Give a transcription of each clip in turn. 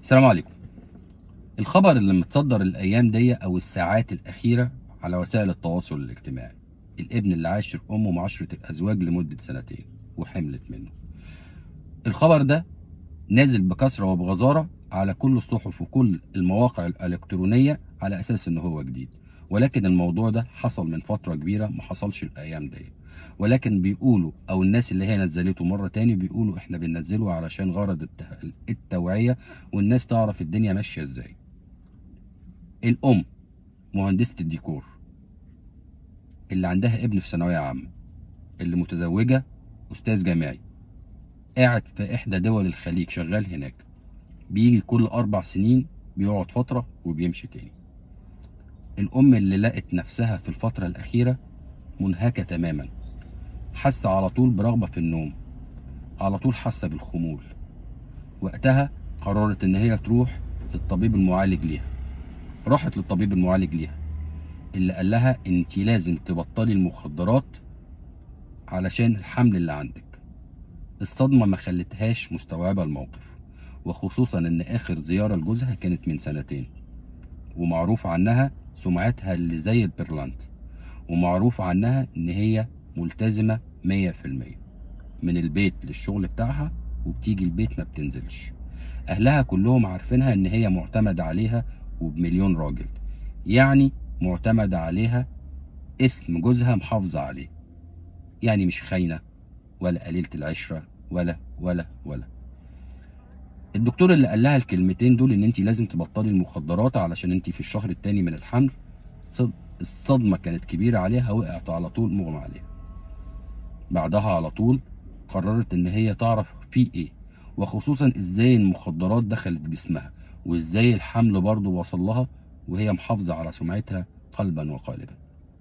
السلام عليكم. الخبر اللي متصدر الايام دي او الساعات الاخيره على وسائل التواصل الاجتماعي، الابن اللي عاشر امه مع عشرة الازواج لمده سنتين وحملت منه. الخبر ده نازل بكثره وبغزاره على كل الصحف وكل المواقع الالكترونيه على اساس ان هو جديد، ولكن الموضوع ده حصل من فتره كبيره، ما حصلش الايام دي. ولكن بيقولوا او الناس اللي هي نزلته مره تاني بيقولوا احنا بننزله علشان غرض التوعيه والناس تعرف الدنيا ماشيه ازاي. الام مهندسة الديكور اللي عندها ابن في ثانوية عامة، اللي متزوجة أستاذ جامعي قاعد في إحدى دول الخليج شغال هناك، بيجي كل 4 سنين بيقعد فترة وبيمشي تاني. الأم اللي لقت نفسها في الفترة الأخيرة منهكة تماما، حاسة على طول برغبة في النوم، على طول حاسة بالخمول. وقتها قررت إن هي تروح للطبيب المعالج ليها. راحت للطبيب المعالج ليها اللي قال لها انت لازم تبطلي المخدرات علشان الحمل اللي عندك. الصدمة ما خلتهاش مستوعبة الموقف، وخصوصا ان اخر زيارة لجوزها كانت من سنتين، ومعروف عنها سمعتها اللي زي البرلانت، ومعروف عنها ان هي ملتزمة 100% من البيت للشغل بتاعها، وبتيجي البيت ما بتنزلش. اهلها كلهم عارفينها ان هي معتمد عليها وبمليون راجل، يعني معتمد عليها، اسم جوزها محافظة عليه، يعني مش خاينة ولا قليلة العشرة ولا. الدكتور اللي قال لها الكلمتين دول ان انت لازم تبطلي المخدرات علشان انت في الشهر التاني من الحمل، الصدمة كانت كبيرة عليها، وقعت على طول مغمى عليها. بعدها على طول قررت ان هي تعرف فيه ايه، وخصوصا ازاي المخدرات دخلت جسمها، وازاي الحمل برضه وصل لها وهي محافظة على سمعتها قلبا وقالبا.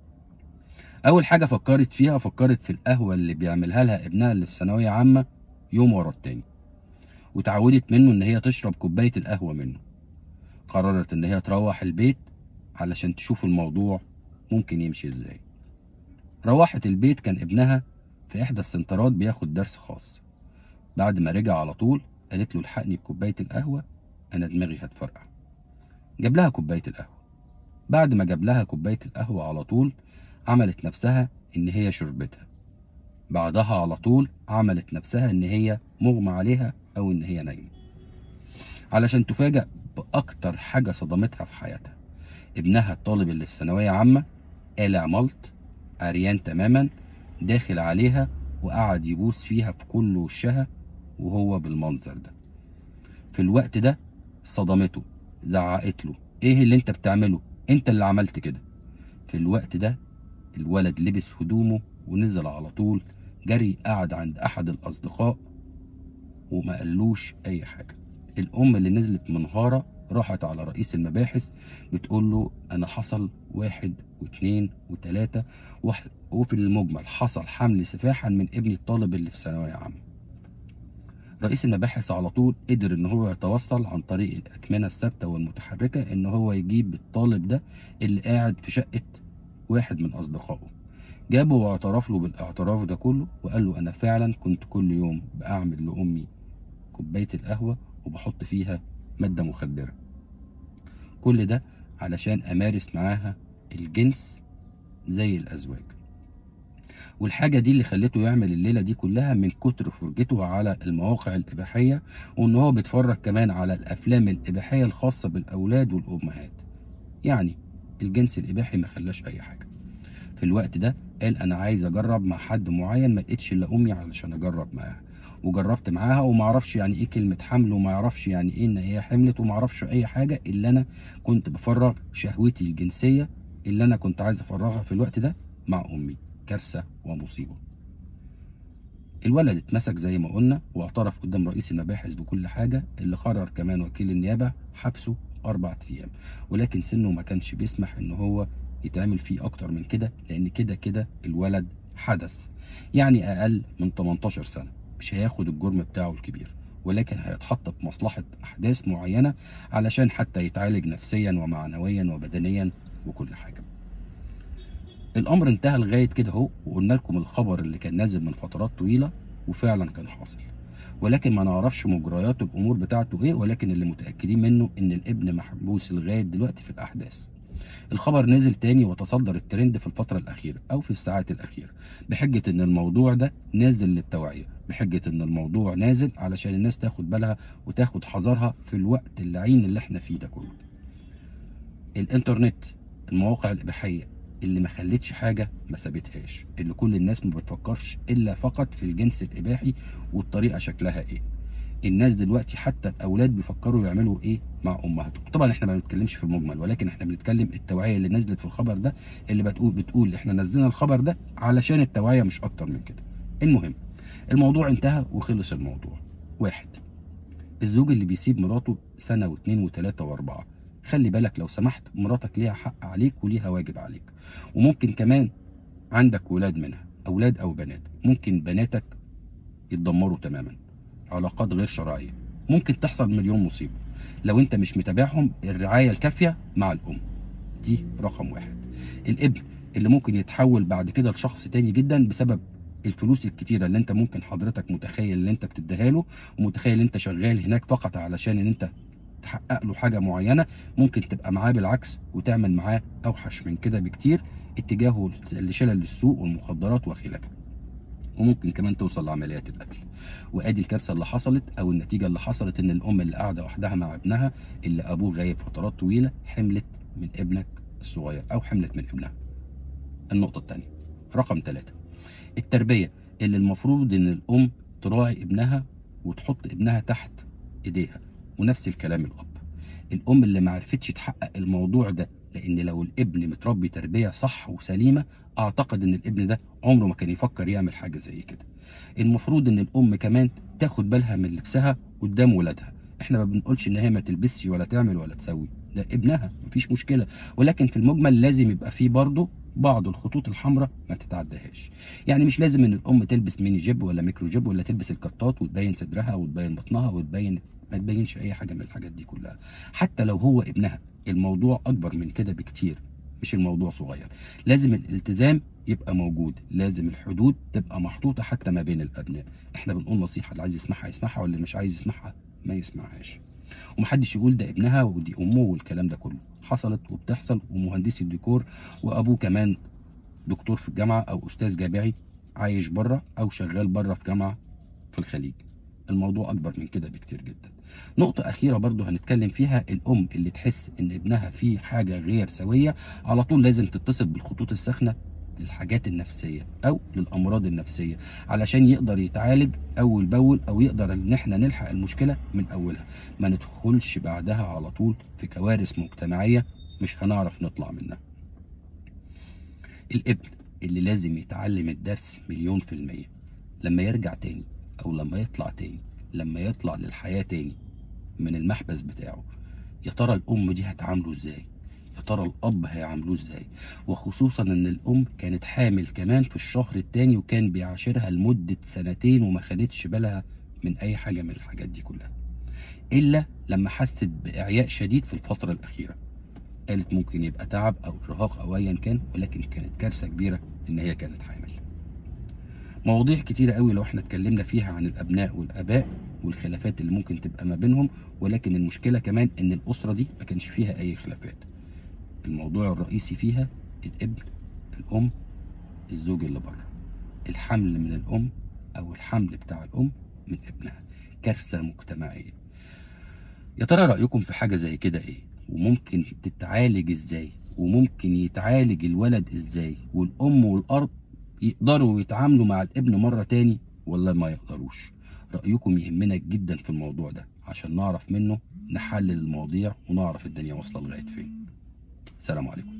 اول حاجه فكرت فيها، فكرت في القهوه اللي بيعملها لها ابنها اللي في ثانويه عامه يوم ورا التاني، وتعودت منه ان هي تشرب كوبايه القهوه منه. قررت ان هي تروح البيت علشان تشوف الموضوع ممكن يمشي ازاي. روحت البيت، كان ابنها في احدى السنترات بياخد درس خاص. بعد ما رجع على طول قالت له الحقني بكوبايه القهوه، انا دماغي هتفرقع. جاب لها كوبايه القهوه. بعد ما جاب لها كوبايه القهوه على طول عملت نفسها ان هي شربتها. بعدها على طول عملت نفسها ان هي مغمى عليها او ان هي نايمه، علشان تفاجأ باكتر حاجه صدمتها في حياتها. ابنها الطالب اللي في ثانويه عامه قالع ملط، عريان تماما، داخل عليها وقعد يبوس فيها في كل وشها وهو بالمنظر ده. في الوقت ده صدمته، زعقت له ايه اللي انت بتعمله، انت اللي عملت كده. في الوقت ده الولد لبس هدومه ونزل على طول جري، قعد عند احد الاصدقاء وما قالوش اي حاجه. الام اللي نزلت منهاره راحت على رئيس المباحث بتقول له انا حصل 1 و2 و3، وفي المجمل حصل حمل سفاحا من ابني الطالب اللي في ثانويه عامه. رئيس المباحث على طول قدر ان هو يتوصل عن طريق الاكمنه الثابته والمتحركه ان هو يجيب الطالب ده اللي قاعد في شقه واحد من اصدقائه. جابه واعترف له بالاعتراف ده كله، وقال له انا فعلا كنت كل يوم بعمل لامي كوبايه القهوه وبحط فيها ماده مخدره، كل ده علشان امارس معاها الجنس زي الازواج. والحاجه دي اللي خلته يعمل الليله دي كلها من كتر فرجته على المواقع الاباحيه، وان هو بيتفرج كمان على الافلام الاباحيه الخاصه بالاولاد والامهات. يعني الجنس الاباحي ما خلاش اي حاجه. في الوقت ده قال انا عايز اجرب مع حد معين، ما لقيتش الا امي علشان اجرب معاها، وجربت معاها وما اعرفش يعني ايه كلمه حمل، وما اعرفش يعني ايه ان هي حملت، وما اعرفش اي حاجه، الا انا كنت بفرغ شهوتي الجنسيه اللي انا كنت عايز افرغها في الوقت ده مع امي. كارثه ومصيبه. الولد اتمسك زي ما قلنا واعترف قدام رئيس المباحث بكل حاجه، اللي قرر كمان وكيل النيابه حبسه 4 ايام، ولكن سنه ما كانش بيسمح ان هو يتعمل فيه اكتر من كده، لان كده الولد حدث، يعني اقل من 18 سنه، مش هياخد الجرم بتاعه الكبير، ولكن هيتحط في مصلحه احداث معينه علشان حتى يتعالج نفسيا ومعنويا وبدنيا وكل حاجه. الامر انتهى لغايه كده اهو، وقلنا لكم الخبر اللي كان نازل من فترات طويله وفعلا كان حاصل. ولكن ما نعرفش مجريات الامور بتاعته ايه، ولكن اللي متاكدين منه ان الابن محبوس لغايه دلوقتي في الاحداث. الخبر نزل تاني وتصدر الترند في الفترة الأخيرة أو في الساعات الأخيرة بحجة إن الموضوع ده نازل للتوعية، بحجة إن الموضوع نازل علشان الناس تاخد بالها وتاخد حذرها في الوقت اللعين اللي احنا فيه ده كله. الإنترنت، المواقع الإباحية اللي ما خلتش حاجة ما سابتهاش، اللي كل الناس ما بتفكرش إلا فقط في الجنس الإباحي والطريقة شكلها إيه. الناس دلوقتي حتى الاولاد بيفكروا يعملوا ايه مع امهاتهم. طبعا احنا ما بنتكلمش في المجمل، ولكن احنا بنتكلم التوعيه اللي نزلت في الخبر ده، اللي بتقول احنا نزلنا الخبر ده علشان التوعيه مش اكتر من كده. المهم الموضوع انتهى وخلص الموضوع. واحد، الزوج اللي بيسيب مراته سنه واثنين وثلاثه واربعه، خلي بالك لو سمحت، مراتك ليها حق عليك وليها واجب عليك، وممكن كمان عندك ولاد منها، اولاد او بنات، ممكن بناتك يتدمروا تماما، علاقات غير شرعيه، ممكن تحصل مليون مصيبه لو انت مش متابعهم الرعايه الكافيه مع الام. دي رقم واحد. الابن اللي ممكن يتحول بعد كده لشخص تاني جدا بسبب الفلوس الكتيره اللي انت ممكن حضرتك متخيل ان انت بتديها له، ومتخيل ان انت شغال هناك فقط علشان ان انت تحقق له حاجه معينه، ممكن تبقى معاه بالعكس وتعمل معاه اوحش من كده بكتير اتجاهه لشلل السوق والمخدرات وخلافه، وممكن كمان توصل لعمليات القتل. وادي الكارثه اللي حصلت او النتيجه اللي حصلت، ان الام اللي قاعده وحدها مع ابنها اللي ابوه غايب فترات طويله حملت من ابنك الصغير او حملت من ابنها. النقطه الثانيه، رقم 3، التربيه اللي المفروض ان الام تراعي ابنها وتحط ابنها تحت ايديها، ونفس الكلام الاب. الام اللي ما عرفتش تحقق الموضوع ده، لان لو الابن متربي تربيه صح وسليمه اعتقد ان الابن ده عمره ما كان يفكر يعمل حاجه زي كده. المفروض ان الام كمان تاخد بالها من لبسها قدام ولادها. احنا ما بنقولش ان هي ما تلبسش ولا تعمل ولا تسوي، ده ابنها مفيش مشكله، ولكن في المجمل لازم يبقى فيه برضه بعض الخطوط الحمراء ما تتعدهاش. يعني مش لازم ان الام تلبس ميني جيب ولا ميكرو جيب ولا تلبس الكتات وتبين صدرها وتبين بطنها وتبين، ما تبينش اي حاجه من الحاجات دي كلها. حتى لو هو ابنها الموضوع اكبر من كده بكتير، مش الموضوع صغير. لازم الالتزام يبقى موجود، لازم الحدود تبقى محطوطه حتى ما بين الابناء. احنا بنقول نصيحه، اللي عايز يسمعها يسمعها واللي مش عايز يسمعها ما يسمعهاش. ومحدش يقول ده ابنها ودي امه والكلام ده كله، حصلت وبتحصل. ومهندسي الديكور وابوه كمان دكتور في الجامعه او استاذ جامعي عايش بره او شغال بره في جامعه في الخليج. الموضوع اكبر من كده بكتير جدا. نقطة أخيرة برضو هنتكلم فيها، الأم اللي تحس إن ابنها فيه حاجة غير سوية على طول لازم تتصل بالخطوط الساخنة للحاجات النفسية أو للأمراض النفسية علشان يقدر يتعالج أول بأول، أو يقدر إن إحنا نلحق المشكلة من أولها، ما ندخلش بعدها على طول في كوارث مجتمعية مش هنعرف نطلع منها. الابن اللي لازم يتعلم الدرس مليون في المية لما يرجع تاني، أو لما يطلع تاني، لما يطلع للحياة تاني من المحبس بتاعه، يا ترى الام دي هتعامله ازاي؟ يا ترى الاب هيعاملوه ازاي؟ وخصوصا ان الام كانت حامل كمان في الشهر التاني وكان بيعاشرها لمدة سنتين وما خدتش بالها من اي حاجة من الحاجات دي كلها، الا لما حست باعياء شديد في الفترة الاخيرة. قالت ممكن يبقى تعب او ارهاق او ايا كان، ولكن كانت كارثة كبيرة ان هي كانت حامل. مواضيع كتيرة قوي لو احنا اتكلمنا فيها عن الابناء والاباء والخلافات اللي ممكن تبقى ما بينهم، ولكن المشكلة كمان ان الاسرة دي ما كانش فيها اي خلافات. الموضوع الرئيسي فيها الابن، الام، الزوج اللي بره، الحمل من الام او الحمل بتاع الام من ابنها، كارثة مجتمعية. يا ترى رأيكم في حاجة زي كده ايه؟ وممكن تتعالج ازاي؟ وممكن يتعالج الولد ازاي؟ والام والاب يقدروا يتعاملوا مع الابن مرة تاني ولا ما يقدروش؟ رأيكم يهمنا جدا في الموضوع ده عشان نعرف منه نحلل المواضيع ونعرف الدنيا واصلة لغاية فين. السلام عليكم.